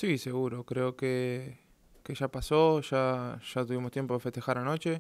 Sí, seguro. Creo que ya pasó, ya tuvimos tiempo de festejar anoche.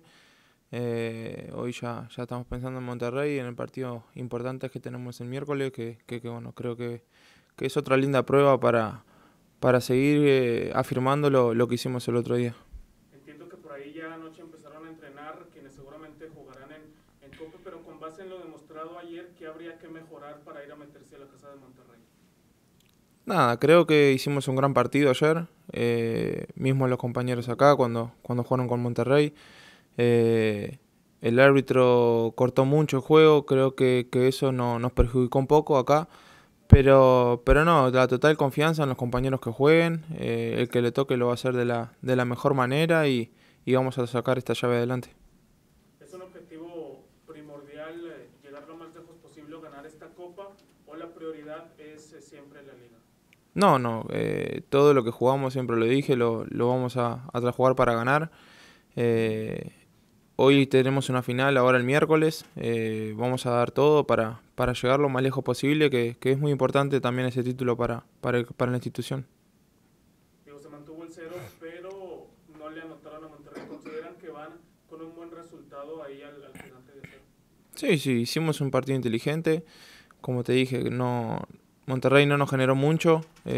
Hoy ya estamos pensando en Monterrey, en el partido importante que tenemos el miércoles, que bueno, creo que es otra linda prueba para seguir afirmando lo que hicimos el otro día. Entiendo que por ahí ya anoche empezaron a entrenar, quienes seguramente jugarán en Copa, pero con base en lo demostrado ayer, ¿qué habría que mejorar para ir a meterse a la casa de Monterrey? Nada, creo que hicimos un gran partido ayer, mismo los compañeros acá cuando jugaron con Monterrey. Eh, el árbitro cortó mucho el juego, creo que eso nos perjudicó un poco acá, pero no, la total confianza en los compañeros que jueguen, el que le toque lo va a hacer de la mejor manera y vamos a sacar esta llave adelante. ¿Es un objetivo primordial llegar lo más lejos posible o ganar esta Copa o la prioridad es siempre la Liga? No, no, todo lo que jugamos, siempre lo dije, lo vamos a jugar para ganar. Eh, Hoy tenemos una final ahora el miércoles. Vamos a dar todo para llegar lo más lejos posible, que es muy importante también ese título para la institución. Digo, se mantuvo el cero, pero no le anotaron a Monterrey. ¿Consideran que van con un buen resultado ahí al gigante de acero? Sí, sí, hicimos un partido inteligente. Como te dije, no, Monterrey no nos generó mucho.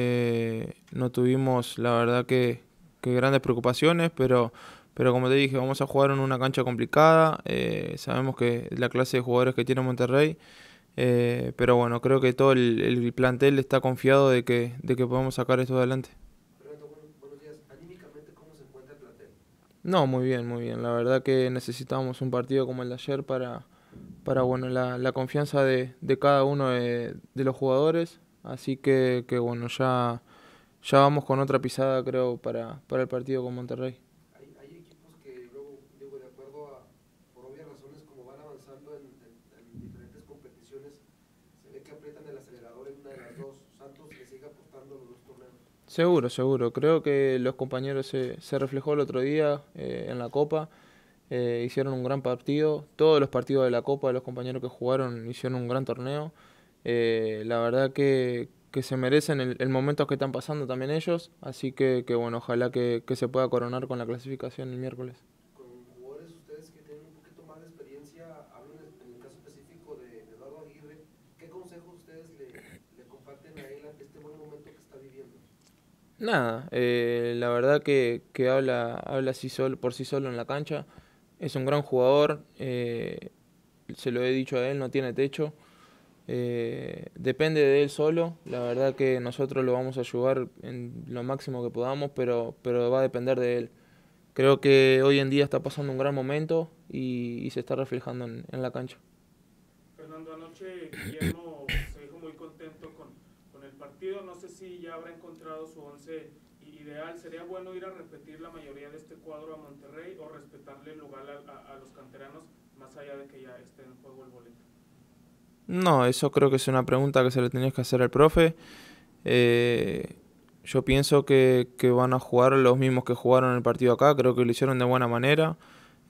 No tuvimos, la verdad, que grandes preocupaciones, pero como te dije, vamos a jugar en una cancha complicada. Sabemos que la clase de jugadores que tiene Monterrey. Pero bueno, creo que todo el plantel está confiado de que podemos sacar esto adelante. Fernando, buenos días. Anímicamente, ¿cómo se encuentra el plantel? No, muy bien, muy bien. La verdad que necesitábamos un partido como el de ayer para bueno, la confianza de cada uno de los jugadores. Así que bueno, ya vamos con otra pisada, creo, para el partido con Monterrey. Hay equipos que luego, digo, de acuerdo a, por obvias razones, como van avanzando en diferentes competiciones, se ve que aprietan el acelerador en una de las dos. Santos le sigue apostando a los dos torneos. Seguro, seguro. Creo que los compañeros se reflejó el otro día en la Copa. Hicieron un gran partido. Todos los partidos de la Copa de los compañeros que jugaron hicieron un gran torneo. La verdad que se merecen el momento que están pasando también ellos. Así que bueno, ojalá que se pueda coronar con la clasificación el miércoles. Con jugadores ustedes que tienen un poquito más de experiencia, hablo en el caso específico de Eduardo Aguirre, ¿qué consejos ustedes le comparten a él ante este buen momento que está viviendo? Nada, la verdad que habla por sí solo en la cancha. Es un gran jugador. Se lo he dicho a él, no tiene techo. Depende de él solo. La verdad que nosotros lo vamos a ayudar en lo máximo que podamos, pero va a depender de él. Creo que hoy en día está pasando un gran momento y se está reflejando en la cancha. Fernando, anoche Guillermo se dijo muy contento con el partido. No sé si ya habrá encontrado su once ideal. ¿Sería bueno ir a repetir la mayoría de este cuadro a Monterrey o respetarle el lugar a los canteranos más allá de que ya esté en juego el boleto? No, eso creo que es una pregunta que se le tenés que hacer al profe. Eh, yo pienso que van a jugar los mismos que jugaron el partido acá. Creo que lo hicieron de buena manera.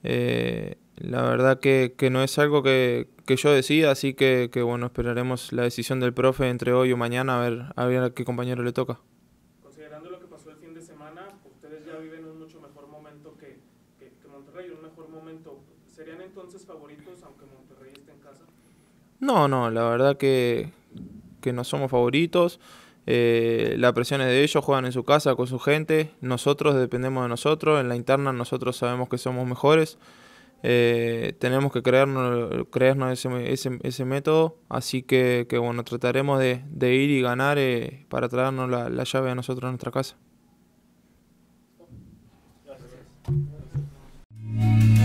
La verdad que no es algo que yo decida, así que bueno, esperaremos la decisión del profe entre hoy o mañana a ver a qué compañero le toca. Considerando lo que pasó el fin de semana, ustedes ya viven un mucho mejor momento que Monterrey, un mejor momento. ¿Serían entonces favoritos aunque Monterrey esté en casa? No, no, la verdad que no somos favoritos. La presión es de ellos, juegan en su casa con su gente. Nosotros dependemos de nosotros. En la interna nosotros sabemos que somos mejores. Tenemos que creernos ese método. Así que bueno, trataremos de ir y ganar para traernos la llave a nosotros a nuestra casa. ¿Listo? Gracias. Gracias.